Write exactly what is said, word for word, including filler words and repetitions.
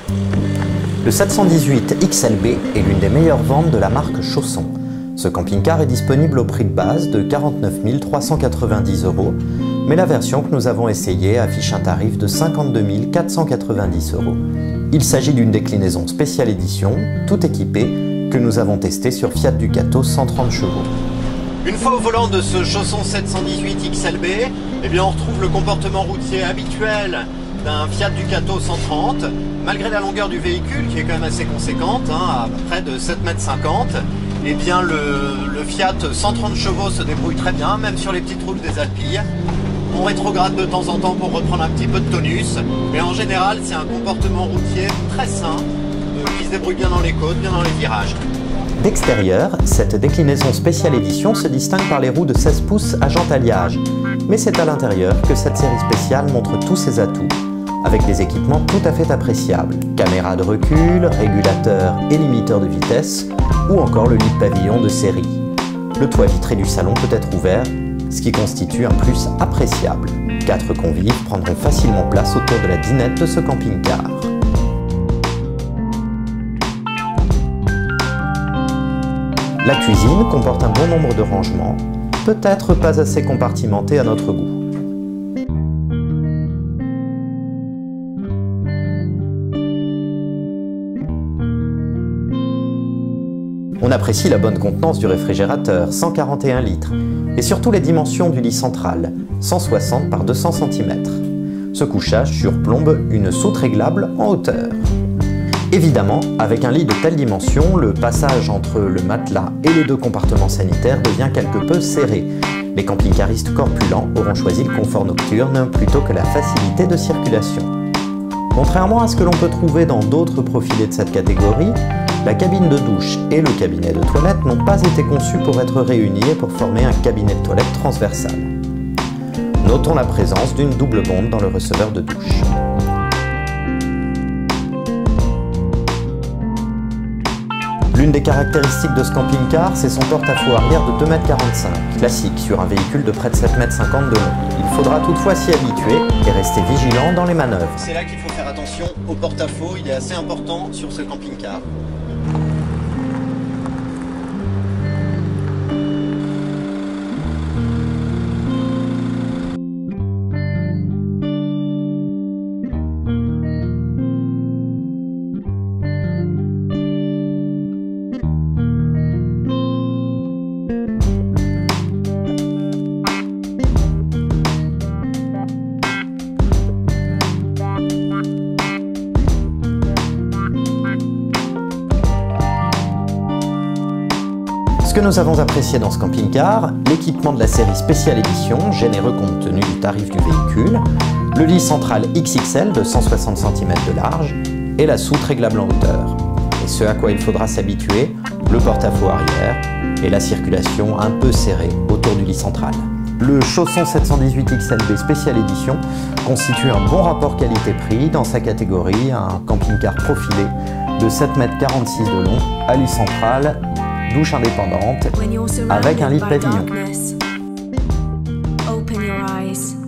Le sept cent dix-huit X L B est l'une des meilleures ventes de la marque Chausson. Ce camping-car est disponible au prix de base de quarante-neuf mille trois cent quatre-vingt-dix euros, mais la version que nous avons essayée affiche un tarif de cinquante-deux mille quatre cent quatre-vingt-dix euros. Il s'agit d'une déclinaison spéciale édition, tout équipée, que nous avons testée sur Fiat Ducato cent trente chevaux. Une fois au volant de ce Chausson sept cent dix-huit X L B, eh bien on retrouve le comportement routier habituel d'un Fiat Ducato cent trente, malgré la longueur du véhicule qui est quand même assez conséquente, hein, à près de sept mètres cinquante. Eh bien le, le Fiat cent trente chevaux se débrouille très bien, même sur les petites routes des Alpilles. On rétrograde de temps en temps pour reprendre un petit peu de tonus, mais en général c'est un comportement routier très sain, euh, qui se débrouille bien dans les côtes, bien dans les virages. D'extérieur, cette déclinaison spéciale édition se distingue par les roues de seize pouces à jante alliage, mais c'est à l'intérieur que cette série spéciale montre tous ses atouts, avec des équipements tout à fait appréciables. Caméra de recul, régulateur et limiteur de vitesse, ou encore le lit de pavillon de série. Le toit vitré du salon peut être ouvert, ce qui constitue un plus appréciable. Quatre convives prendront facilement place autour de la dinette de ce camping-car. La cuisine comporte un bon nombre de rangements, peut-être pas assez compartimentés à notre goût. On apprécie la bonne contenance du réfrigérateur, cent quarante et un litres, et surtout les dimensions du lit central, cent soixante par deux cents centimètres. Ce couchage surplombe une soute réglable en hauteur. Évidemment, avec un lit de telle dimension, le passage entre le matelas et les deux compartiments sanitaires devient quelque peu serré. Les camping-caristes corpulents auront choisi le confort nocturne plutôt que la facilité de circulation. Contrairement à ce que l'on peut trouver dans d'autres profilés de cette catégorie, la cabine de douche et le cabinet de toilette n'ont pas été conçus pour être réunis et pour former un cabinet de toilette transversal. Notons la présence d'une double bombe dans le receveur de douche. L'une des caractéristiques de ce camping-car, c'est son porte-à-faux arrière de deux mètres quarante-cinq, classique sur un véhicule de près de sept mètres cinquante de long. Il faudra toutefois s'y habituer et rester vigilant dans les manœuvres. C'est là qu'il faut faire attention au porte-à-faux, il est assez important sur ce camping-car. Ce que nous avons apprécié dans ce camping-car, l'équipement de la série spéciale édition, généreux compte tenu du tarif du véhicule, le lit central X X L de cent soixante centimètres de large et la soute réglable en hauteur. Et ce à quoi il faudra s'habituer, le porte-à-faux arrière et la circulation un peu serrée autour du lit central. Le Chausson sept cent dix-huit X L B spéciale édition constitue un bon rapport qualité-prix dans sa catégorie, un camping-car profilé de sept mètres quarante-six de long, à lit central, douche indépendante, avec un lit de pavillon.